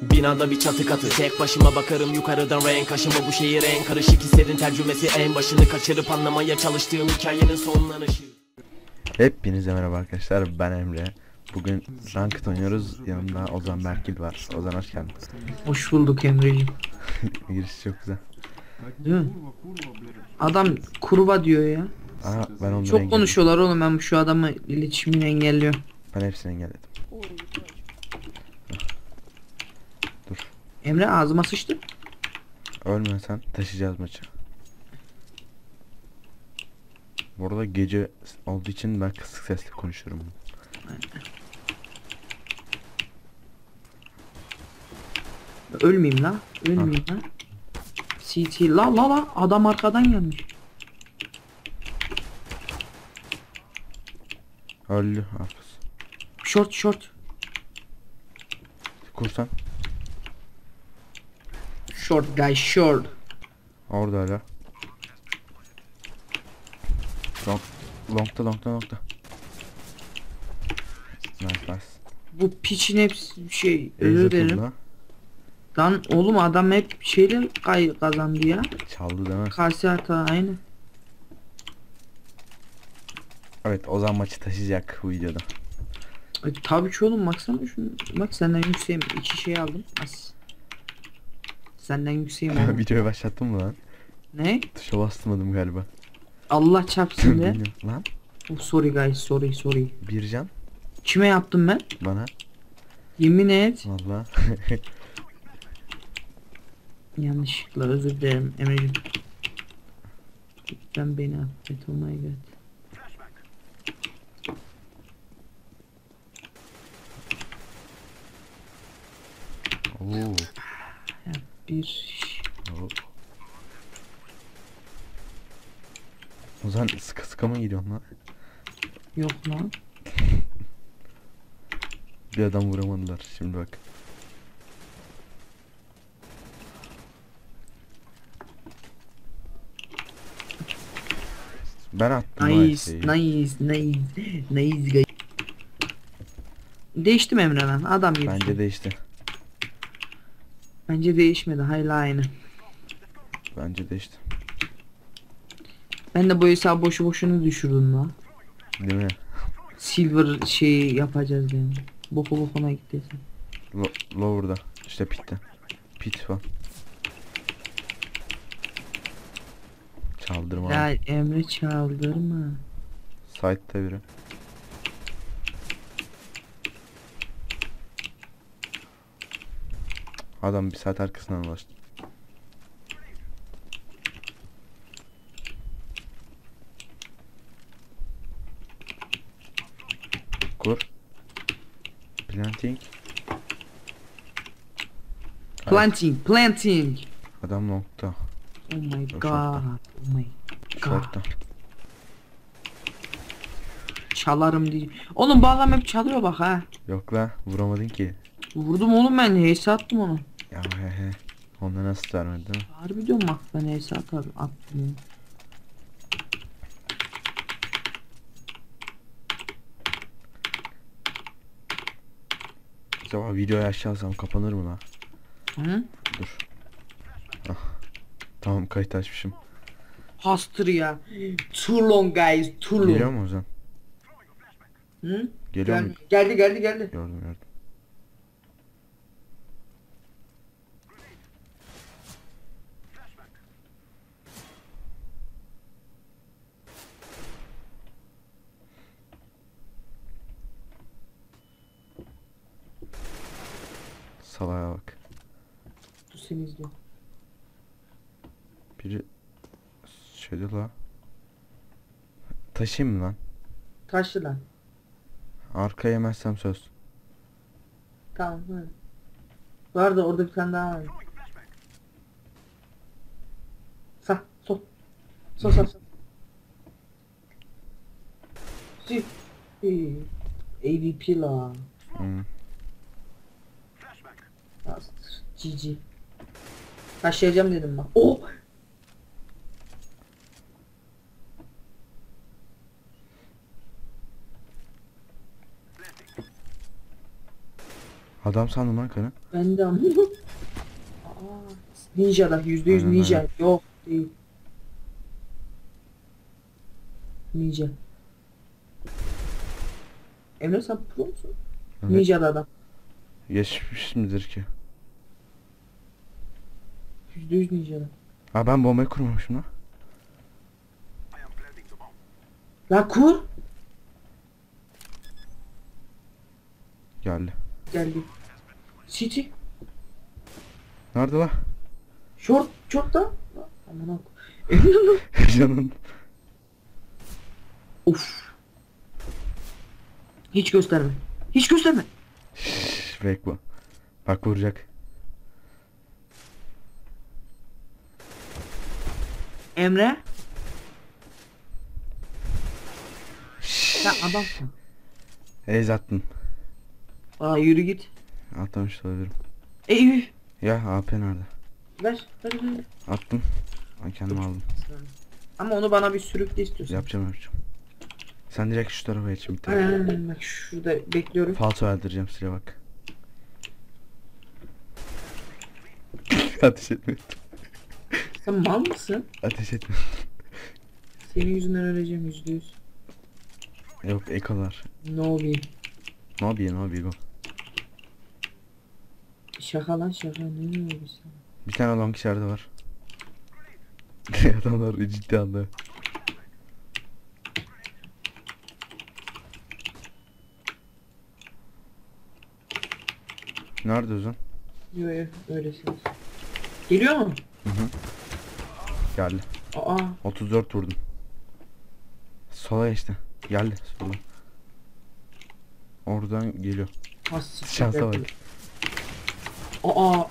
Binada bir çatı katı, tek başıma bakarım yukarıdan renk aşımı. Bu şehir en karışık hislerin tercümesi, en başını kaçırıp anlamaya çalıştığım hikayenin sonlanışı. Hepinize merhaba arkadaşlar, ben Emre. Bugün Ranked oynuyoruz. Yanımda Ozan Berkil var. Ozan hoş geldin. Hoş bulduk Emre'ciğim. Giriş çok güzel. Değil mi? Adam kurva diyor ya. Aa, ben onları Çok engelledim. konuşuyorlar oğlum, ben şu adamı iletişimini engelliyorum. Ben hepsini engelledim. Dur. Emre ağzıma sıçtı. Ölme sen, taşıyacağız maçı. Bu arada gece olduğu için ben kısık sesle konuşuyorum. Ölmeyeyim la. Ölmeyeyim la. CT la adam arkadan gelmiş. Öldü hafız. Short. Kursan. Short guy short. Orada hala. Long'ta. Nice. Bu piçin hepsi şey, Beyza özür dilerim. turla. Lan oğlum adam hep şeyle kazandı ya. Çaldı değil mi? Karşı hata aynı. Evet, Ozan maçı taşıyacak bu videoda. Tabii ki oğlum, baksana şunu. Bak senden yükseğim, iki şey aldım. As. Senden yükseğim oğlum. Videoyu başlattın mı lan? Ne? Tuşa bastırmadım galiba. Allah çarpsın de. Bilmiyorum. Lan Oh, sorry guys, sorry. Bircan Kime yaptım ben? bana Yemin et. valla. Yanlışlıkla özür dilerim Emre'cim. Lütfen beni affet, oh my god. Oo. Bir Oo. Ozan sıka mı gidiyorsun lan? yok lan. Bir adam vuramadılar şimdi bak. Ben attım Nice o nice guys. Değişti mi Emre lan? Adam gibi. Bence değişti. Bence değişmedi, hala aynı. Bence değişti. Ben de bu hesabı boşu boşuna düşürdüm lan. Değil mi? Silver şeyi yapacağız yani. Bokuna gitti. Lower'da. İşte pitte. Pit falan. Çaldırma. Ya Emre çaldırma. Side'da biri. Adam bir saat arkasından ulaştı. Kur. Planting. Planting. Adam nokta. Oh my Yok, god. short'ta. Oh my god. Short'ta. Çalarım diye. Oğlum bu adam hep çalıyor bak ha. Yok la, vuramadın ki. Vurdum oğlum, ben HS attım onu. Ya he. Onda nasıl vermedi değil mi? Harbi diyorum bak, ben HS attım ya. Acaba videoyu aşağı alsam kapanır mı la? Hı? Dur. Ah. Tamam, kayıt açmışım. Hastır ya. Too long guys, too long. Geliyor mu Ozan? Hı? Geliyor mu? Geldi. Gördüm. Salaya bak. Dur seni izliyorum. Biri şeyde la. Taşıyayım mı lan? Taşlı lan. Arka yemezsem söz. Tamam hadi. Var da orada bir tane daha var. Sol. Sil. AVP la. Hmm. GG. Taşıyacağım dedim bak. Oh! Adam sandım lan kanı. Ben de ama. Aa, Ninja'da %100 Aynen, ninja. aynen. Yok değil. Ninja. Emre sen pro musun? Evet. Ninja'da adam. Geçmiş midir ki? %100 Ninja'da. Ha ben bombayı kurmamışım lan. La kur. Geldi. Geldi. City. Nerede lan? Short da. Aman Emre. Canın. Of. Hiç gösterme. Hiç gösterme. Şşş, bek bu. Bak vuracak. Emre. Sen adamsın. Ez attın. Aa yürü git. Atlamış da olabilirim. Eyüp. Ya AP nerede? Ver. Attım. Ben kendim aldım. Ama onu bana bir sürükle istiyorsun. Yapacağım. Sen direkt şu tarafa geç bir tane. Aynen bak şurada bekliyorum. Falso verdireceğim size bak. Ateş etme. Sen mal mısın? Ateş etme. Senin yüzünden öleceğim %100. Yok ekolar. Ne olayım? Ne yapayım go. Şaka lan şaka ne oluyor sana? Bir tane long içeride var. Adamlar ciddi anda. Nerede Ozan? Yok öylesiniz. Geliyor mu? Geldi. Aa 34 vurdum. Sola geçti. Geldi sola. Oradan geliyor. has Şansa bak. Aa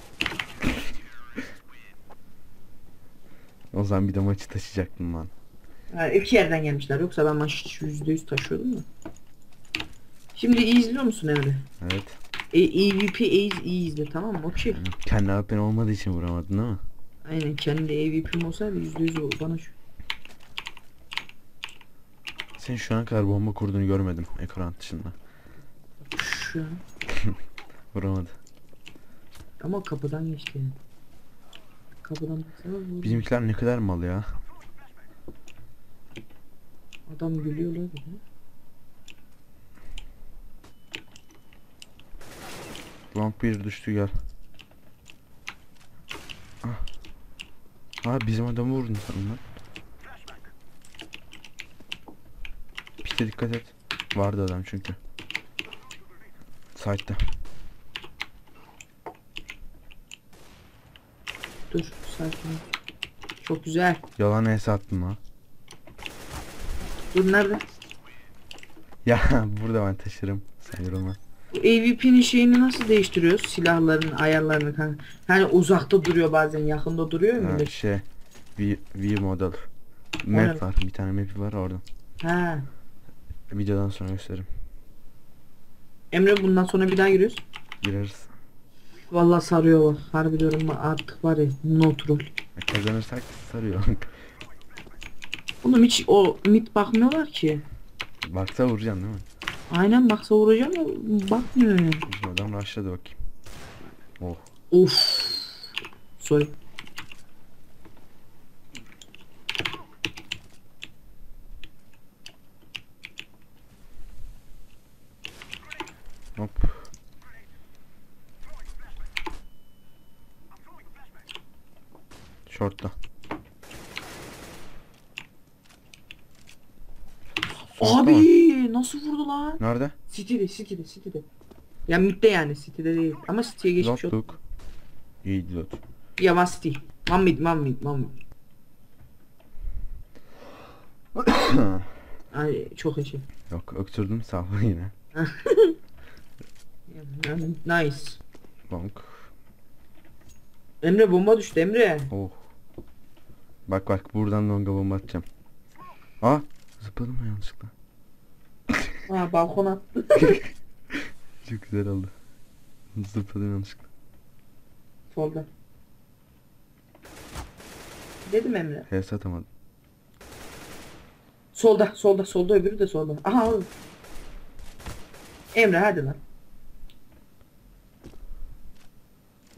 Ozan bir de maçı taşıyacaktım lan. yani iki yerden gelmişler yoksa ben maç %100 taşıyordum da. Şimdi iyi izliyor musun Emre? Evet. EVP iyi izle tamam mı? Okey. Kendi AP'n olmadığı için vuramadın değil mi? Aynen kendi EVP'm olsaydı %100 bana şu. Sen şu an kadar bomba kurduğunu görmedim ekran dışında. Şu an. Vuramadı. Ama kapıdan geçti yani. Kapıdan baksana vurdu. Bizimkiler ne kadar mal ya. Adam gülüyor lan bir de. Long bir düştü gel. Ah. Ha bizim adamı vurdun sen lan. Pite dikkat et. Vardı adam çünkü. Side'da. Dur sakin ol. Çok güzel. Yalan es attım lan. Dur nerede? Ya burada ben taşırım. Sen yorulma. Bu AVP'nin şeyini nasıl değiştiriyoruz? Silahların ayarlarını kanka. Hani uzakta duruyor bazen yakında duruyor mu? Ha, şey. V model. ne? Map var. Bir tane map var oradan. Ha. Videodan sonra gösteririm. Emre bundan sonra bir daha giriyoruz. Gireriz. Vallahi sarıyor bak. Harbi diyorum artık var ya no troll. Kazanırsak sarıyor. Oğlum hiç o mid bakmıyorlar ki. Baksa vuracaksın değil mi? Aynen baksa vuracağım da bakmıyor yani. Bizim adam rushladı bakayım. Oh. Of. Sorry. Hop. Short'ta. Abi nasıl vurdu lan? Nerede? City'de. Ya midde yani City'de değil. Ama City'ye geçmiş oldu. Lotluk. İyiydi lot. Ya var City. Man mid. Ay çok eşi. Yok öksürdüm sağ ol yine. Nice. Long. Emre bomba düştü Emre. Oh. Bak buradan longa bomba atacağım. Aa zıpladım mı yanlışlıkla? Ha balkon attı. Çok güzel oldu. Zıpladım yanlışlıkla. Solda. Dedim Emre. HS atamadım. Solda öbürü de solda. Aha oğlum. Emre hadi lan.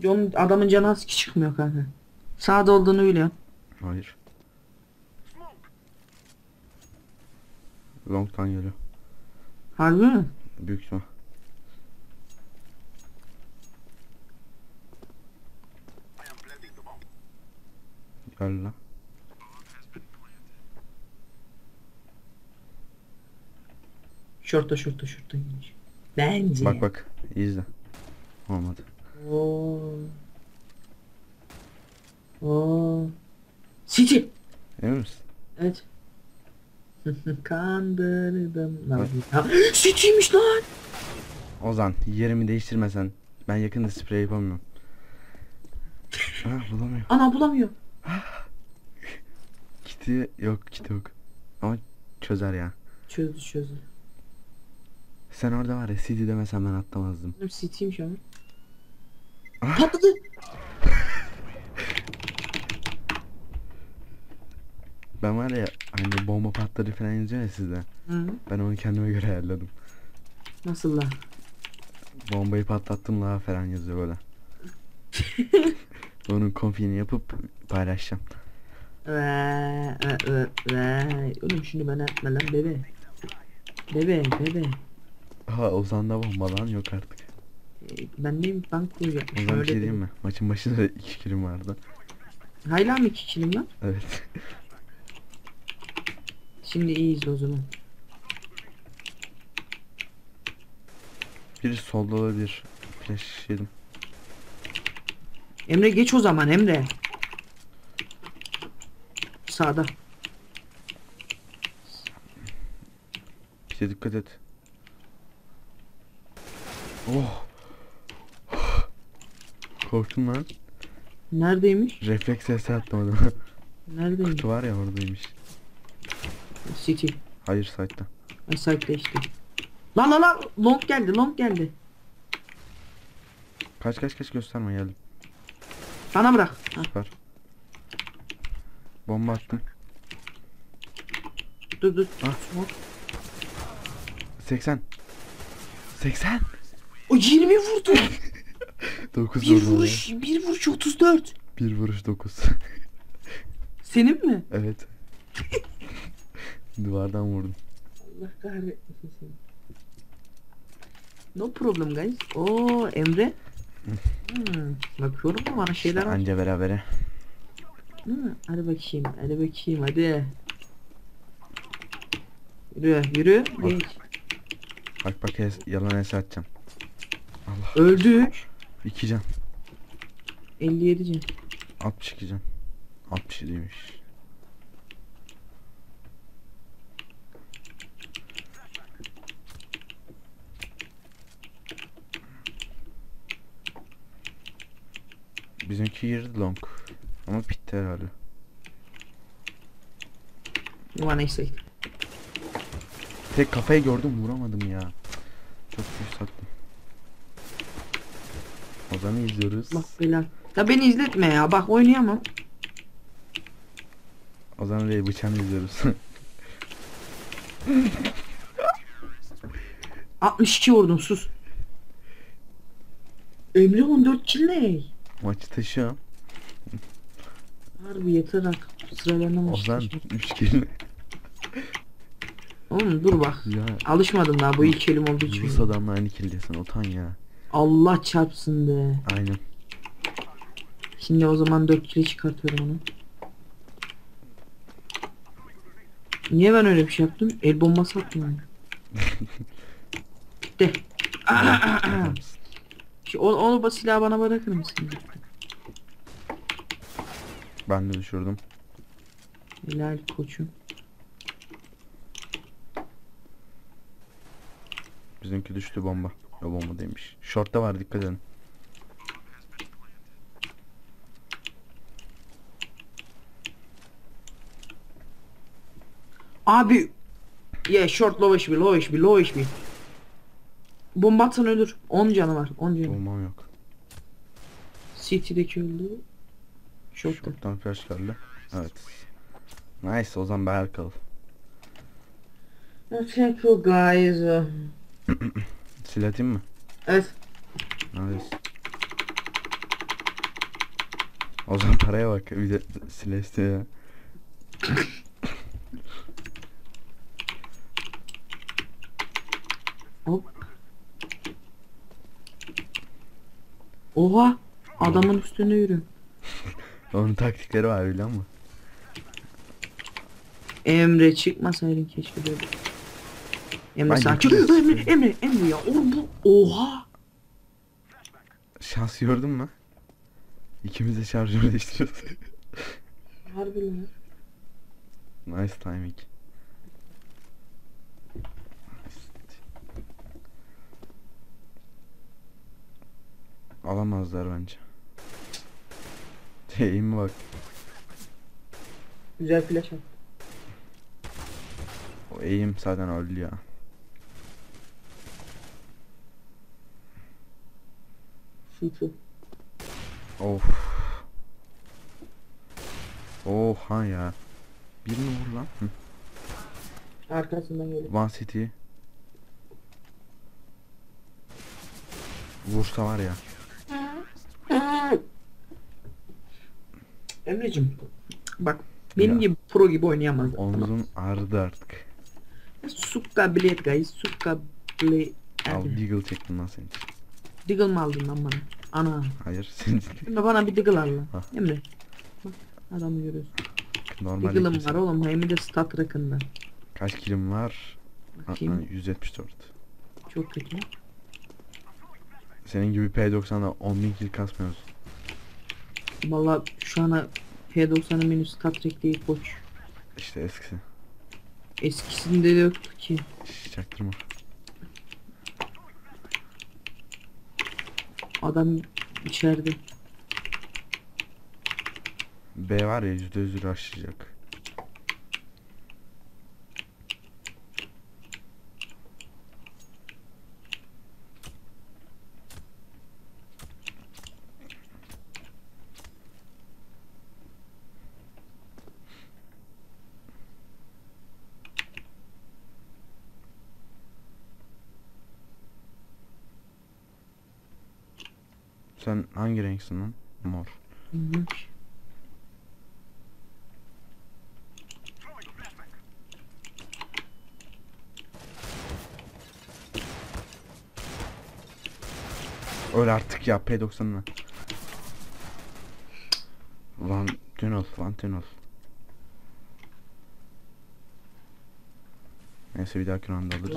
Onun adamın canı az ki çıkmıyor kanka. Sağda olduğunu biliyorum. Hayır. Long'tan geliyor. Harbi mi? Büyük ihtimal. Gel lan. Şorta gidecek. Bence. Bak bak. İzle. Olmadı. Oo. Oo. City. Emin misin? Evet. Kandırdım. Evet. Ha, City'ymiş lan. Ozan yerimi değiştirmesen. Ben yakında sprey yapamıyorum. Ha bulamıyorum. Ana bulamıyor. Kiti yok, kiti yok. Ama çözer ya. Çözdü. Sen orada var ya, CD demesen ben atlamazdım. Benim City'ymiş ama. Ah! Patladı. Ben var ya, hani bomba patladı falan yazıyor ya sizde. Hı. Ben onu kendime göre ayarladım. Nasıl lan? Bombayı patlattım la falan yazıyor böyle. Onun konfini yapıp paylaşacağım. Oğlum şunu bana atma lan bebe. Bebe. Ha Ozan'da bomba lan yok artık. Ben neyim bank kuracağım. Ozan bir şey diyeyim mi? Maçın başında 2 kilim vardı. Hala mı 2 kilim lan? Evet. Şimdi iyiyiz o zaman. Biri solda olabilir. Flash yedim. Emre geç o zaman Emre. Sağda. Bize dikkat et. Oh. Korktum lan. Neredeymiş? Refleks sesi atlamadım. Neredeymiş? Kutu var ya, oradaymış. City. Hayır, site'da. Ay site'de işte. Lan long geldi. Kaç gösterme, geldim. Bana bırak. Ha, Süper. Bomba attım. dur. Ah. Smoke. 80. O 20 vurdu. 9 bir vurdum. vuruş 34. Bir vuruş 9. Senin mi? Evet. Duvardan vurdum. Allah kahretmesin seni. No problem guys. Oo Emre. Bakıyorum da bana şeyler var. Anca berabere. Hadi bakayım hadi. Yürü. Bak. Geç. Bak yalan es atacağım. Allah. Öldük. 2 can. 57 can. 62 can. 67'ymiş. Bizimki girdi long. Ama bitti herhalde. Bana neyse. Tek kafayı gördüm, vuramadım ya. Çok büyük sattım. Ozan'ı izliyoruz. Bak beyler. Ya beni izletme ya. Bak oynayamam. Ozan ve bıçağını izliyoruz. 62 vurdum sus. Emre 14 kill ne? Maçı taşıyor. Harbi yeter artık. Sıralarına mı? Ozan 3 kill. Oğlum dur bak. Ya Alışmadım daha bu ilk elim olduğu için. Rus adamla aynı kill'desin, utan ya. Allah çarpsın be. Aynen. Şimdi o zaman 4 kilo çıkartıyorum onu. Niye ben öyle bir şey yaptım? El bombası attım yani. De. Onu silahı bana bırakır mısın? Ben de düşürdüm. Helal koçum. Bizimki düştü, bomba. Ya bomba demiş. Short'ta var, dikkat edin. Abi. Yeah short low HP. Bomba atsan ölür. 10 canı var. 10 canı. Bombam yok. City'deki öldü. Short'ta. Short'tan flash geldi. Evet. Nice, Ozan Berkal. Thank you guys. Silah atayım mı? Evet. Nice. Ozan paraya bak. Bir de silah istiyor ya. Hop. Oha. Adamın üstüne yürü. Onun taktikleri var biliyor musun? Emre çıkmasaydın keşke böyle. Emre Ben sakin. gittim. Emre ya. Oğlum bu. Oha. Şans gördün mü? İkimiz de şarjör değiştiriyoruz. Harbi lan. Nice timing. Alamazlar bence. İyi mi bak. Güzel flash at. O eğim zaten öldü ya. Şutu. Of. Oha ya. Birini vur lan. Hı. Arkasından geliyor. One City. Vursa var ya. Emre'cim. Bak. Benim Ya. gibi pro gibi oynayamaz. Omzum ağrıdı artık. Sukka bilet guys. Sukka bilet. Al Deagle çektim lan senin için. Diggle mı aldın lan bana? Ana. Hayır senin için. Emre bana bir diggle al lan. Ha. Emre. Bak adamı görüyorsun. Normal Diggle'ım ikisi. var oğlum. Hem de stat rakında. Kaç kilim var? Bakayım. 174. Çok kötü. Senin gibi P90'da 10.000 kill kasmıyoruz. Valla şu ana P90'ın menü stat rak değil koç. İşte eskisi. Eskisinde de yoktu ki. Şş, çaktırma. Adam içeride. B var ya %100 rushlayacak. Sen hangi renksin lan? Mor. Bilmiyorum. Öyle artık ya P90'la. Van Tunnel, Van Tunnel. Neyse bir dahaki round alırız.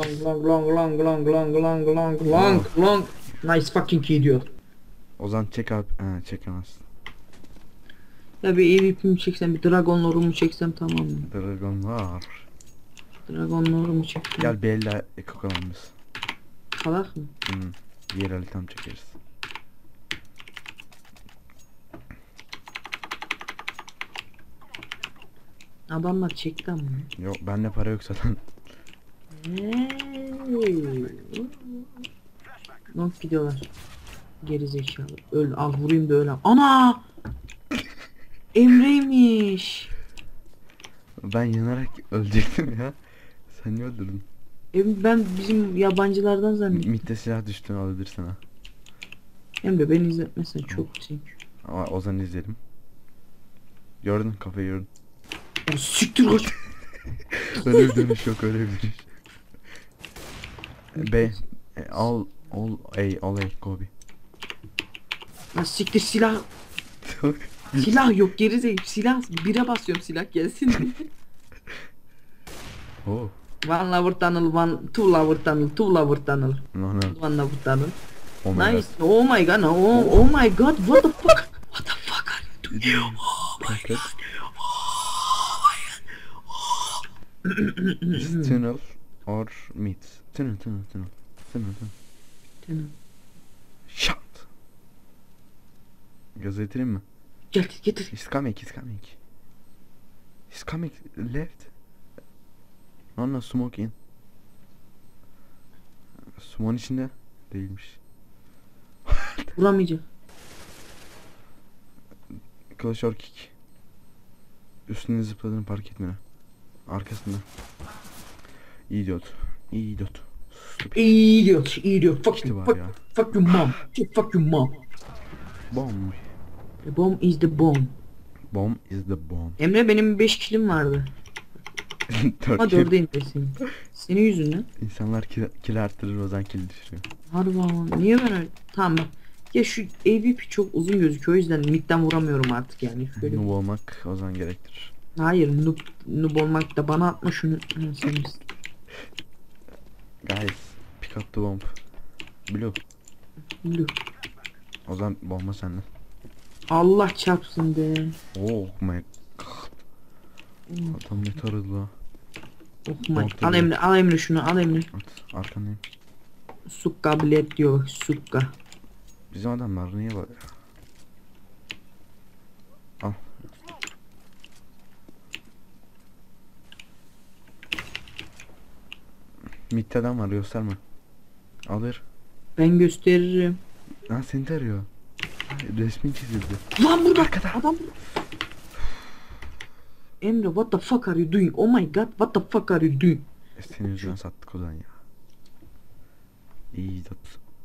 Long. Nice fucking idiot. Ozan çek abi. He çekemez. Ya bir EVP mi çeksem, bir Dragon Lore'u mu çeksem tamam mı? Dragon var. Dragon Lore'u mu çeksem? Gel Bella Eko biz. Salak mı? Diğer eli tam çekeriz. Adamlar çekti ama. Yok bende para yok zaten. Long gidiyorlar. Geri zekalı. Öl, al vurayım da öyle. Ana! Emre'ymiş. Ben yanarak ölecektim ya. Sen niye öldürdün? Ben bizim yabancılardan zannettim. Mitte silah düştüğünü alabilirsin ha. Emre beni izletmesen çok zevk. Ama Ozan'ı izledim. Gördün kafayı gördün. O siktir kaç. Öyle bir dönüş yok öyle bir dönüş. B. Al Kobe. Lan siktir silah. Silah yok geri zekalı. Silah. Bire basıyorum silah gelsin diye. Oh. One lover tunnel, two lover tunnel, two lover tunnel. No. One lover tunnel. Oh my Nice. Oh my god. Oh my god. What the fuck? What the fuck are you doing? God. Is tunnel or meat? Tunnel. Tunnel. Shot. Gaz getireyim mi? Getir. He's coming. He's coming left. No, smoke in. Smoke'un içinde değilmiş. Vuramayacak. Clash or kick. Üstüne zıpladığını fark etmiyor. Arkasında. Idiot. Stupid. Idiot. Fuck İşte you. var Fuck, ya. fuck you mom. Fuck you mom. Bomb. A bomb is the bomb. Bomb is the bomb. Emre benim 5 kilim vardı. Ama 4 4'e indirsin. Senin yüzünden. İnsanlar kill arttırır, Ozan kill düşürüyor. Harbi ama niye ben öyle? Tamam bak. Ya şu AWP çok uzun gözüküyor, o yüzden midden vuramıyorum artık yani. Şöyle. Noob olmak Ozan gerektirir. Hayır, noob olmak da, bana atma şunu. Ha, sen misin? Guys, pick up the bomb. Blue. Blue. Ozan bomba sende. Allah çarpsın be. Oh my god. Adam ne taradı la. Oh my. Nokta Al bir. Emre, al Emre şunu, al Emre. At, arkandayım. Sukka bilet diyor bak, sukka. Bizim adamlar niye var? Al. Mid'den var, gösterme. Alır. Ben gösteririm. Lan seni tarıyor. Resmin çizildi. Lan burada Arkada. adam. Emre, what the fuck are you doing? Oh my god, what the fuck are you doing? Senin yüzünden sattık Ozan ya. İyi tut.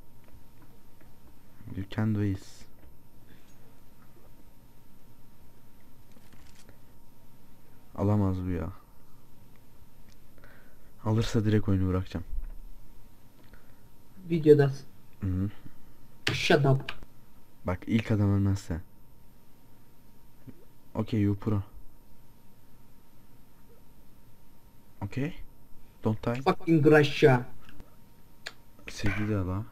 You can do this. Alamaz bu ya. Alırsa direkt oyunu bırakacağım. Videoda. Hı -hı. Shut up. Bak ilk adam ölmezse. Okay, you pro. Okay. Don't die. Fucking Russia. 8 de la.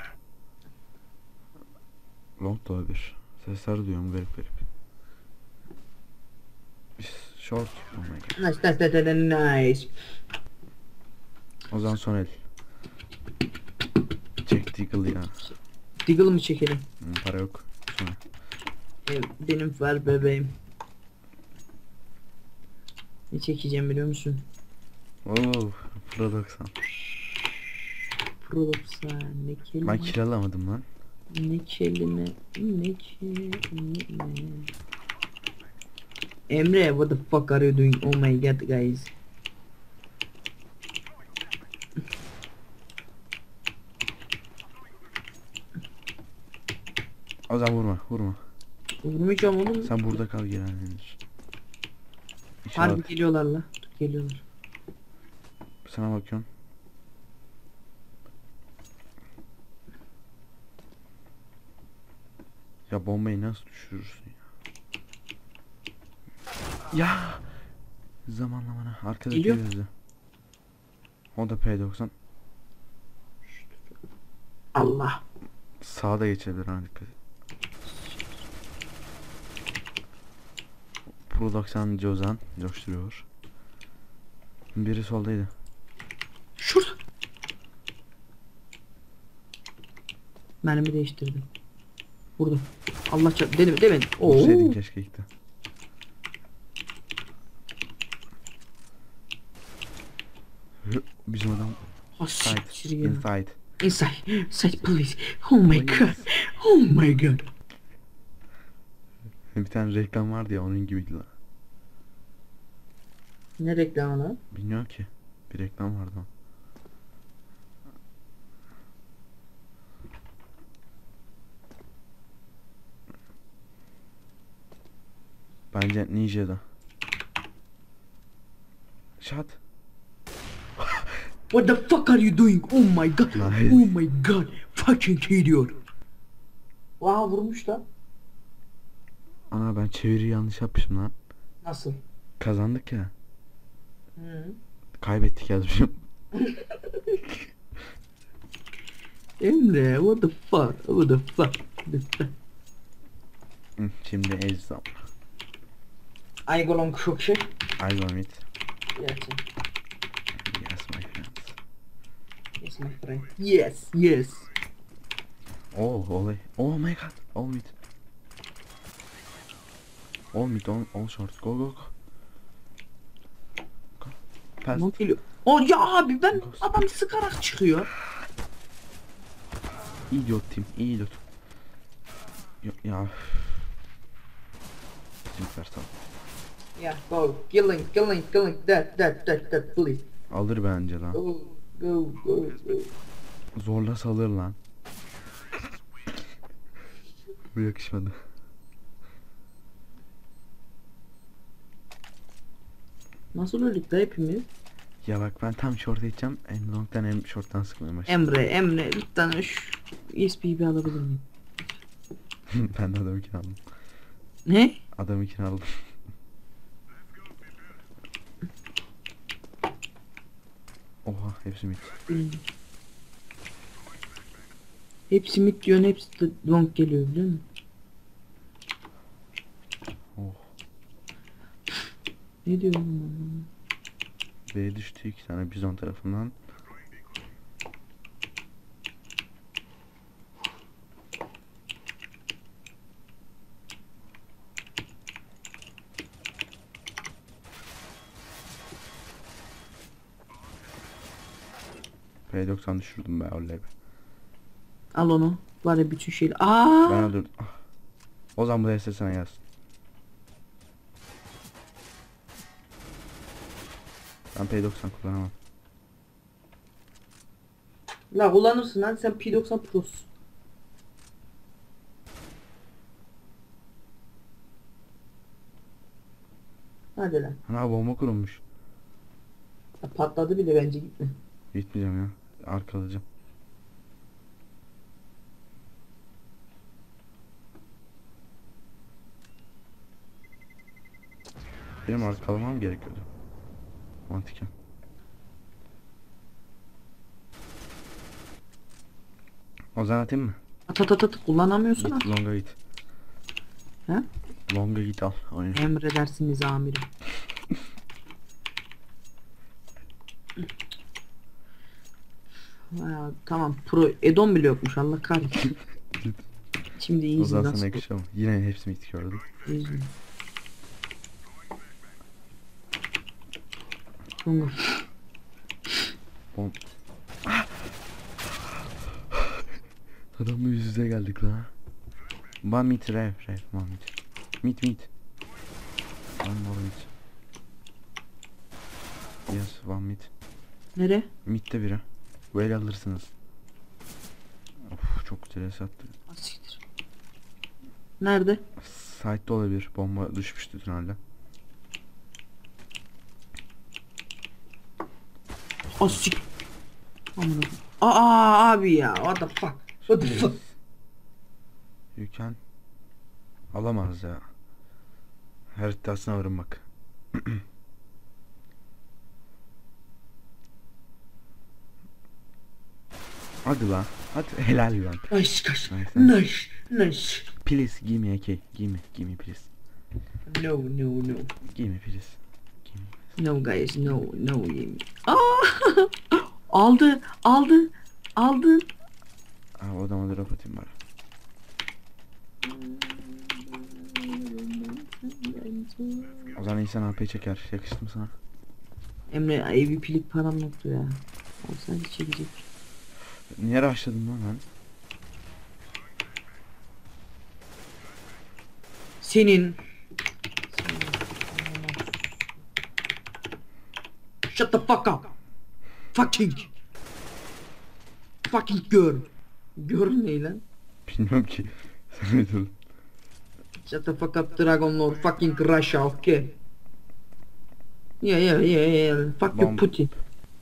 Long da bir. Sesler duyuyorum garip garip. Short. Oh my god. Nice. O zaman son el. Çek Deagle ya. Deagle mı çekelim? Para yok. Sonra. Benim var bebeğim. Ne çekeceğim biliyor musun? Oo, Pro 90. Prolapsa ne kelime? Ben kiralamadım lan. Ne kelime? Ne kelime? Emre, what the fuck are you doing? Oh my god guys. O zaman vurma. Vurmayacağım oğlum. Sen burada kal, gelenlenir. Harbi geliyorlar la. Geliyorlar. Sana bakıyorum. Ya bombayı nasıl düşürürsün ya? Ya! Zamanlamana. Arkada Geliyor. gözü. O da P90. Allah. Sağda geçebilir ha, dikkat et. Pro 90 Cozan coşturuyor. Biri soldaydı. Şurada. Mermi değiştirdim. Burada. Allah çarp. Demedi. Oo. Vursaydın keşke gitti. Bizim adam Ha, side. siktir ya. Inside. Inside please. Oh my god. Oh my god. Bir tane reklam vardı ya, onun gibiydi lan. Ne reklamı lan? Bilmiyorum ki. Bir reklam vardı o. Bence Ninja'da. Shot. What the fuck are you doing? Oh my god. Nice. Oh my god. Fucking idiot. Wow, vurmuş lan. Ana ben çeviriyi yanlış yapmışım lan. Nasıl? Kazandık ya. Hı. Kaybettik yazmışım. Emre, what the fuck? What the fuck? Şimdi Ezam. I go long cookie. I go meet. Yes. Yes my friends. Yes my friend. Yes. Oh olay. Oh my god. All meet. All meet, all short. Go. Pass. Ne geliyor? Oh ya abi, ben adam sıkarak çıkıyor. Idiot team. Idiot. Ya. Bizimkiler sağ. Yeah, go. Killing. That, please. Alır bence lan. Go. Zorla salır lan. Bu yakışmadı. Nasıl öldük de hepimiz? Ya bak ben tam short edeceğim. Hem long'dan hem short'tan sıkmaya başladım. Emre bir tane şu USB'yi bir alabilir miyim? Ben de adam için aldım. Ne? Adam için aldım. Oha hepsi mid. Bilmiyorum. Hepsi mid diyorsun, hepsi de long geliyor biliyor musun? Oh. Ne diyorum B'ye düştü 2 tane bizon tarafından. P90 düşürdüm ben oley be. Al onu. Var ya bütün şeyler. Ben öldürdüm. Ah. O zaman bu da sana yazsın. Ben P90 kullanamam. La kullanırsın lan, sen P90 Pro'sun. Hadi lan. Ana bomba kurulmuş. Ya patladı bile, bence gitme. Gitmeyeceğim ya. Arkalayacağım. Benim arkalamam gerekiyordu. Mantıken. O zaman atayım mı? At kullanamıyorsun ha. Git longa git. He? Longa git al oyunu. Emredersiniz amirim. Ha, tamam, Pro Edon bile yokmuş, Allah kahretsin. Şimdi O iyiyiz zaman sana nasıl? yakışıyor mu? Yine hepsini git gördüm. İyiyiz. Longa. Bom. Adamla yüz yüze geldik lan. One meter rev one meter. Meet. One more meet. Yes one meet. Nere? Mid'de biri. Böyle alırsınız. Of çok güzel sattı. Asiktir. Nerede? Site'de olabilir. Bomba düşmüştü tünelde. Asik. Aman Aa abi ya, what the fuck? What the fuck? You can. Alamaz ya. Her iddiasına varım bak. Hadi lan. Hadi helal lan. Nice kaç. Nice. Nice. Please give me a key. Give me please. No. Give me please. Give me. No guys, no yemin. Aa! Aldı. Aa, o zaman drop atayım bari. O zaman insan AP çeker. Yakıştı mı sana? Emre AVP'lik param yoktu ya. Olsaydı çekecek. Niye rushladım lan ben? Senin. Shut the fuck up. Fucking girl. Girl ne lan? Bilmiyorum ki. Sen ne diyorsun? Shut the fuck up Dragon Lord fucking Russia, okay? Yeah. Fuck you Bomb. Putin.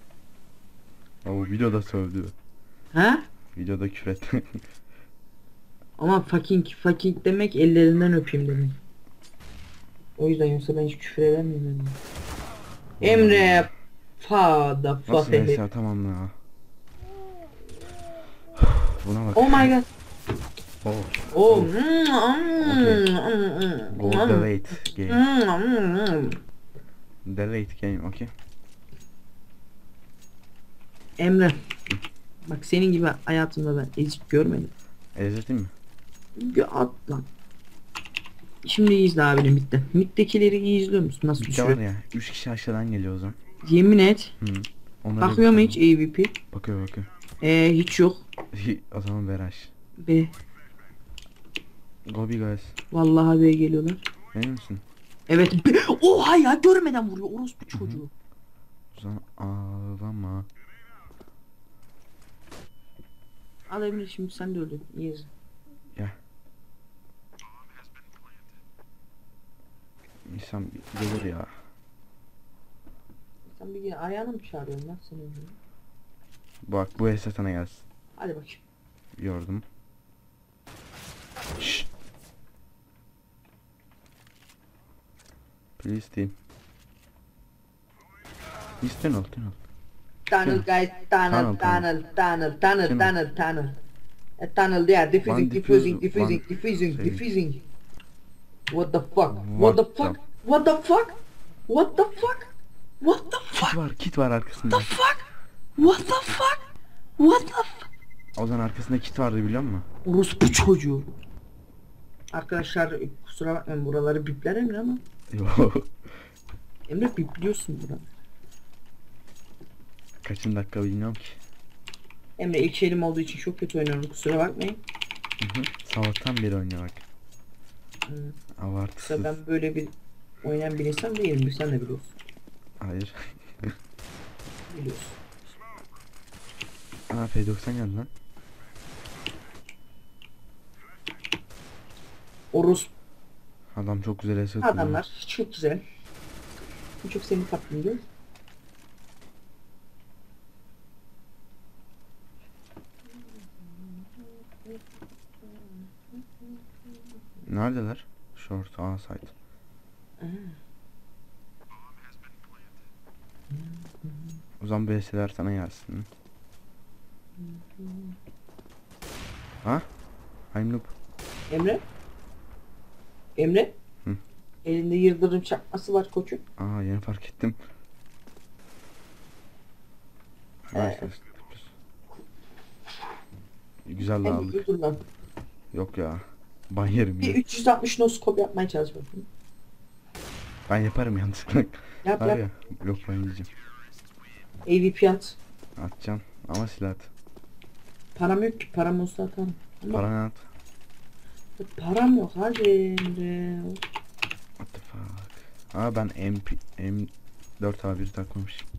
O videoda sövdü. Ha? Videoda küfür etti. Ama fucking demek ellerinden öpeyim demek. O yüzden, yoksa ben hiç küfür eder miyim ben? Emre Fada Nasıl Fatih. neyse tamam ya. Buna bak. Oh my god. Oh. Oh. Go delete game. Delete game okay. Emre. Bak senin gibi hayatımda ben ezik görmedim. Ezleteyim mi? At lan. Şimdi iyi izle abinin midde. Middekileri iyi izliyor musun? Nasıl Bir de var düşüyor? ya 3 kişi aşağıdan geliyor o zaman. Yemin et. Hı. Onlara Bakıyor mu bir- hiç AVP? Bakıyor. Hiç yok. O zaman Beraş. B. Go be guys. Vallahi B geliyorlar. Benim misin? Evet B. Oha ya, görmeden vuruyor orospu çocuğu. O zaman ağlama. Al Emre, şimdi sen de öldün. İyi izle. İnsan gelir ya. Sen bir gün ayağını mı çağırıyorsun lan senin? Bak bu ese sana gelsin. Hadi bakayım. Gördüm. Şşş. Please team. He's tunnel. Tunnel guys, tunnel. A tunnel there, One defusing. defuse, What the fuck? What the Kit var arkasında. O zaman arkasında kit vardı biliyor musun? Orospu çocuğu. Arkadaşlar kusura bakmayın buraları bipler Emre ama. Yo. Emre bipliyorsun buraları. Kaçın dakika bilmiyorum ki. Emre ilk şeyim olduğu için çok kötü oynuyorum kusura bakmayın. Hı hı. Sabahtan beri oynuyor bak. Abartısız. Ben böyle bir oynayan bir insan değilim, sen de biliyorsun. Hayır. Biliyorsun. Aa P90 geldi lan. Orospu Adam çok güzel es atıyor. adamlar çok güzel. Çok seni tatlım diyor. Neredeler? Short A side. O zaman BS'ler sana gelsin. Ha? I'm noob. Emre? Hı. Elinde yıldırım çakması var koçum. Aa yeni fark ettim. Güzel de aldık. Emre dur lan. Yok ya. Ban yerim Bir ya. 360 noskop yapmaya çalış bakayım. Ben yaparım yanlışlıkla. Yap Var yap. ya. Yok ben yiyeceğim. AVP at. Atacağım. Ama silah at. Param yok ki, param olsa atarım. Ama Paranı at. param yok hadi Emre. What the fuck. Aa ben M4A1 takmamışım.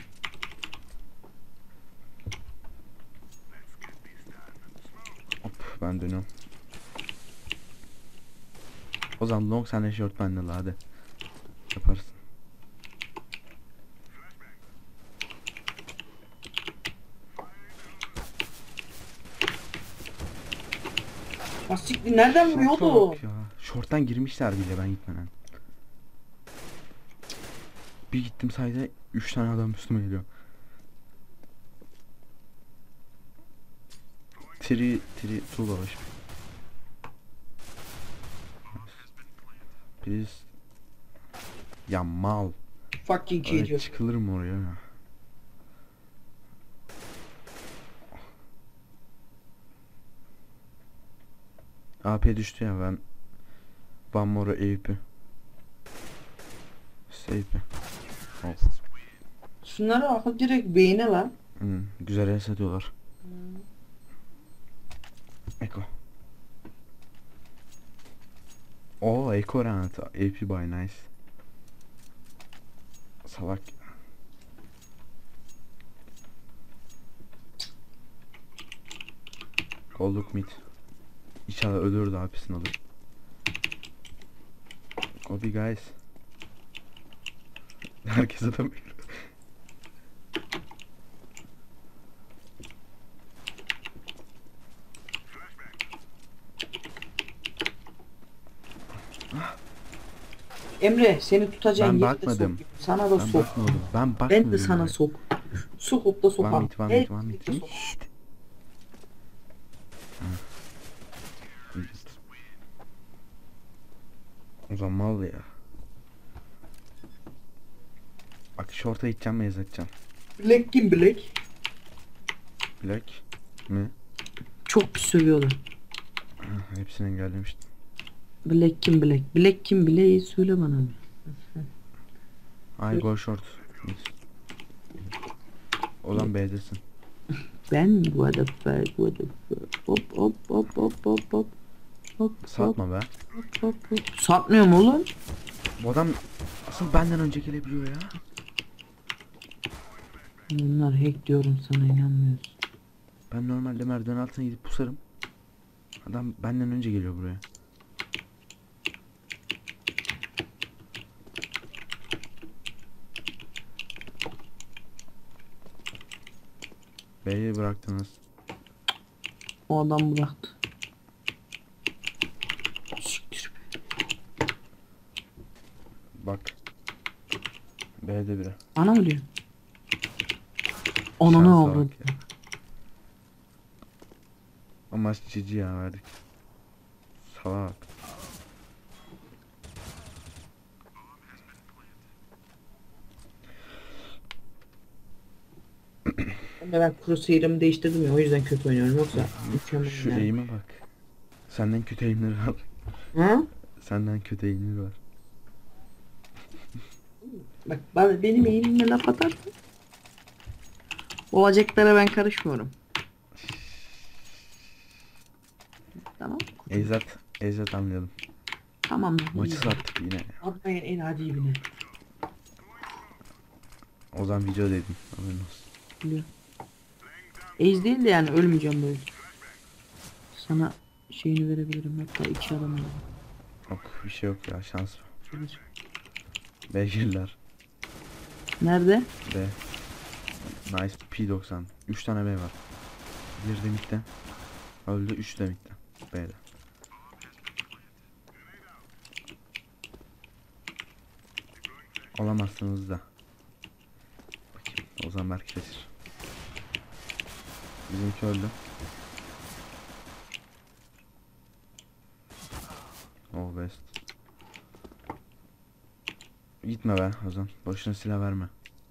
Hop ben dönüyorum. O zaman long sen de short bende la hadi. Yaparsın. Asikli nereden Short'a vuruyordu? bak ya. Short'tan girmişler bile ben gitmeden. Bir gittim sayede 3 tane adam üstüme geliyor. Tiri dolaşmış. Please. Ya mal. Fucking Öyle idiot. çıkılır mı oraya ya? AP düştü ya ben. One more AP. AP. Oh. Şunlara bakın direkt beyne lan. Güzel es ediyorlar. Eko. Oo Eko Renat. AP by nice. Salak. Kolluk mid. İnşallah ölür de hapsini alır. Copy guys. Herkes adam. Emre seni tutacağım Ben yeri de bakmadım. sok. Sana da Ben sok. bakmadım. Ben Ben bakmadım. de sana bile. sok. Sokup da sokam. One mid. Elbette sok. O zaman mal ya. Bak short'a gideceğim ve yazacağım. Black kim Black? Black mi? Çok pis sövüyorlar. Hepsini engellemiştim. Black kim Black? Black kim Black'i söyle bana. I go short. Yes. Olan B'desin. Ben what the fuck. Hop hop hop hop hop hop. Hop Satma be. hop hop. Satmıyorum oğlum. Bu adam asıl benden önce gelebiliyor ya. Bunlar hack diyorum sana inanmıyorsun. Ben normalde merdiven altına gidip pusarım. Adam benden önce geliyor buraya. B'yi bıraktınız. O adam bıraktı. Siktir be. Bak. B'de biri. Ana mı diyor? Ananı Şansa avradı. bak ya. O maç cici ya verdik. Salak. Ben Crosshair'ımı değiştirdim ya, o yüzden kötü oynuyorum, yoksa mükemmel Şu yani. eğime bak. Senden kötü eğimleri var. Ha? Senden kötü eğimleri var. Bak benim eğimime laf atarsın. Olacaklara ben karışmıyorum. Tamam. Ezat anlayalım. Tamam. Maçı sattık yine. Atmayın en adibine. O zaman video dedim. Haberin olsun. Biliyor. Ace değil de yani ölmeyeceğim böyle. Sana şeyini verebilirim, hatta 2 adam alalım. Yok bir şey yok ya, şans var. Bir. Beygirler. Nerede? B. Nice P90. 3 tane B var. Bir de midde. Öldü, 3 de midde. B'de. Olamazsınız da. Bakayım. O zaman belki kesir. Bizimki öldü. Oh best. Gitme be Ozan. Boşuna silah verme.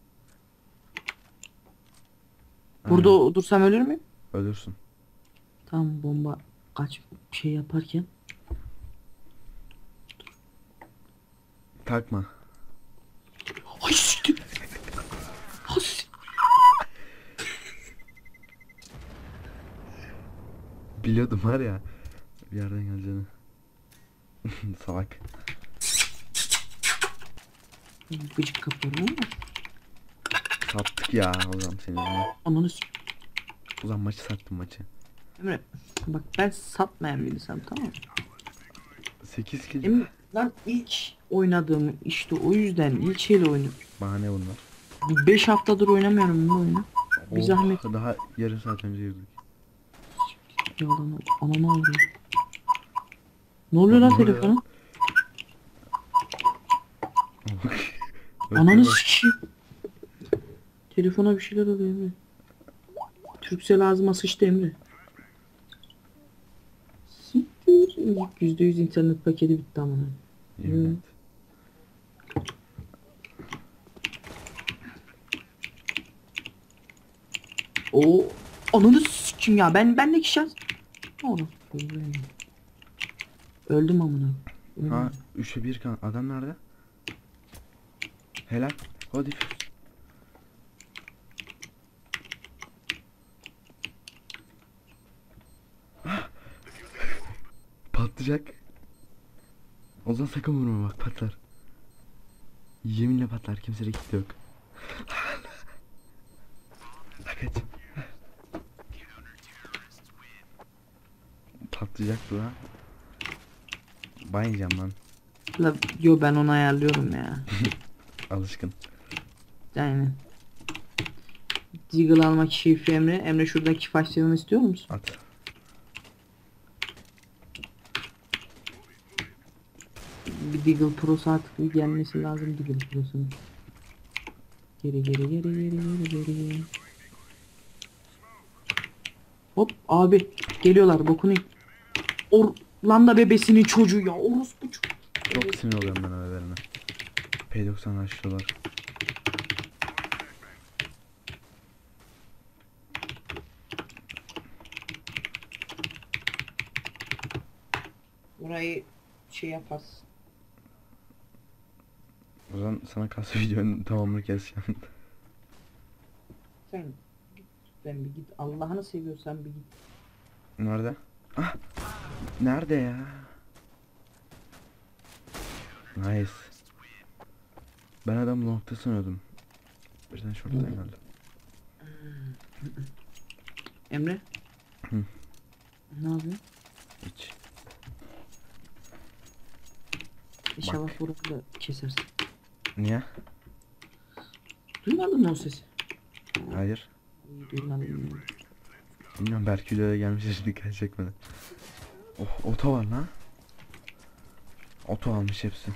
Burada dursam ölür müyüm? Ölürsün. Tamam, bomba kaç şey yaparken. Takma. Ay siktir. Biliyordum var ya. Bir yerden geleceğini. Salak. Gıcık kapıyorum ama. Sattık ya Ozan seni. Ananı Ozan maçı sattım maçı. Emre, bak ben satmayan birisem, tamam mı? 8 kill. Emre, lan ilk oynadığım işte, o yüzden ilk şeyle oynuyorum. Bahane bunlar. 5 haftadır oynamıyorum bu oyunu. Bir Oh, zahmet. daha yarım saat önce girdik. Yalan, ananı avradım. Ne oluyor lan Ne oluyor? telefona? Ananı sikeyim. Telefona bir şeyler oluyor Emre. Türkcell ağzıma sıçtı Emre. Siktir. %100 internet paketi bitti amına. Evet. O ananı sikeyim ya, bendeki şans. Oğlum öldüm amına. Ha 3'e 1 kan. Adam nerede? Helal. Hadi. Patlayacak. Ozan sakın vurma bak, patlar. Yeminle patlar, kimsede kitle yok. Kaç. Patlayacak bu ha. Bayılacağım lan. La, yo ben onu ayarlıyorum ya. Alışkın. Yani. Deagle almak şifre Emre. Emre şuradaki façlarını istiyor musun? At. Bir Deagle Pro'su artık bir gelmesi lazım, Deagle Pro'sunun. Geri. Hop abi geliyorlar, bokunu. Orlanda bebesinin çocuğu ya, orospu çocuğu. Çok sinir oluyorum ben aralarına. P90 açıyorlar. Burayı şey yaparsın. O zaman sana kas videonun tamamını keseceğim. Sen bir git, Allah'ını seviyorsan bir git. Nerede? Ah! Nerede ya? Nice. Ben adamın nokta sanıyordum. Birden şuradan geldi. Emre? Hı. Ne yapıyorsun? Hiç. İnşallah burayı da kesersin. Niye? Duymadın mı o sesi? Hayır. İyi, diyor lan bilmiyorum. Bilmiyorum belki videoya gelmiş şimdi gelecek bana. Oh oto var lan. Oto almış hepsi.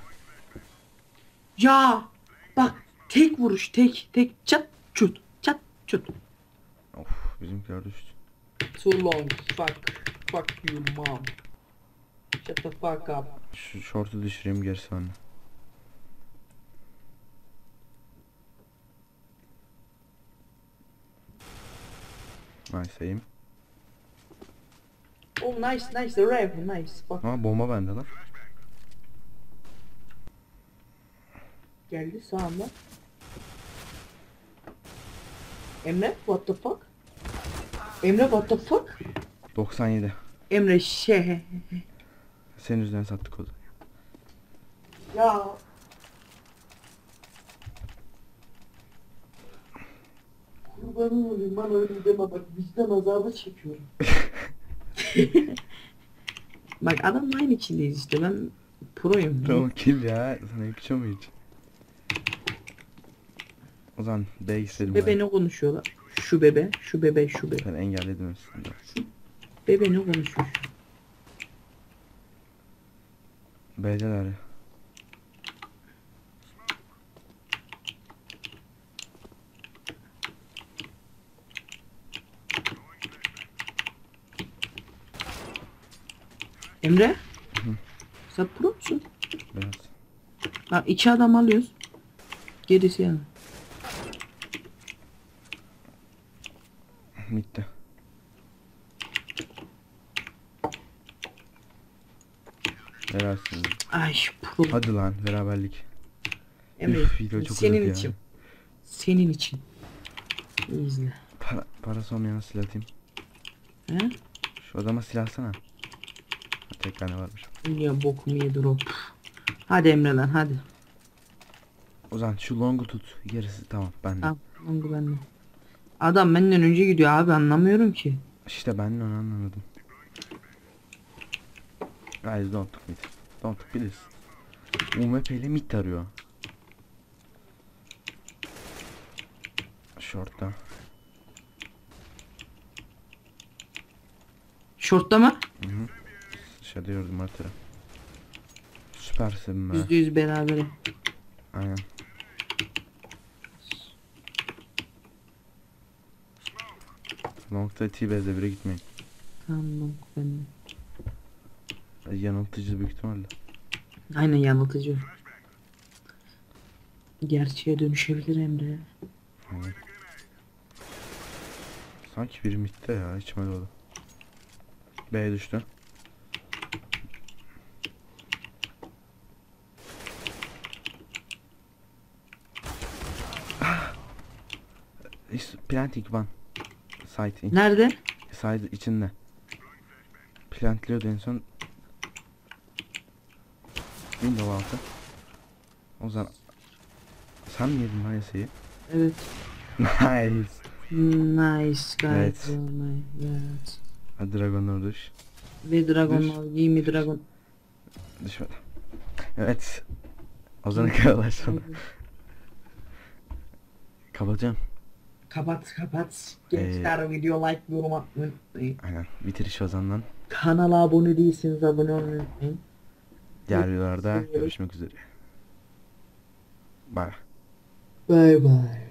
Ya bak tek vuruş tek çat çut çat çut. Of bizimkiler düştü. Too long fuck you mom. Shut the fuck up. Şu şortu düşüreyim gerisi bende. Nice aim. Oh nice rifle nice. Bak Ama bomba bende lan. geldi sağında. Emre what the fuck? Emre what the fuck? 97. Emre Senin yüzünden sattık o da. ya. Kurbanın olayım bana öyle deme bak vicdan azabı çekiyorum. Bak adamla aynı içindeyiz işte ben proyum. Tamam kill ya. Sana yakışıyor mu hiç? O zaman B istedim Bebe ben. ne konuşuyorlar? Şu bebe. Ben engelledim aslında. Bebe ne konuşuyor? B'deler ya. Emre? Sen pro musun? Biraz. Ha iki adam alıyoruz. Gerisi yani. Bitti. Helalsin. Ay pro. Hadi lan beraberlik. Emre Üf, video çok senin uzadı ya. için. Senin için. İyi izle. Parası olmayan silah atayım. He? Şu adama silah alsana. Ha, tek tane varmış. Ya bokumu yedi drop. Hadi Emre lan hadi. O zaman şu longu tut. Gerisi tamam bende. Tamam hangi bende. Adam benden önce gidiyor abi anlamıyorum ki. İşte ben de onu anlamadım. Guys don't took mid. Don't took please. UMP ile mid arıyor. Short'ta. Şortta mı? Hı hı. Şey diyordum artık. Süpersin be. %100 berabere. Aynen. Long'da T-Base'e bire gitmeyin. Tamam bende. Yanıltıcı büyük ihtimalle. Aynen yanıltıcı. Gerçeğe dönüşebilir Emre. Aynen. Sanki biri midde ya içime doğdu. B'ye düştü. Planting one. Site in. Nerede? Side içinde. Plantliyordu en son. Window altı. O zaman sen mi yedin lan yasayı? Evet. Nice. Nice guys. Evet. Oh my god. Hadi Dragon'lar düş. Ve Dragon giy mi Dragon? Düşmedi. Evet. O zaman arkadaşlar. Kapatacağım. Kapat. Gençler video like yorum atmayı unutmayın. Aynen. Bitiriş o zaman. Kanala abone değilseniz abone olmayı unutmayın. Diğer videolarda görüşmek üzere. Bye. Bye bye.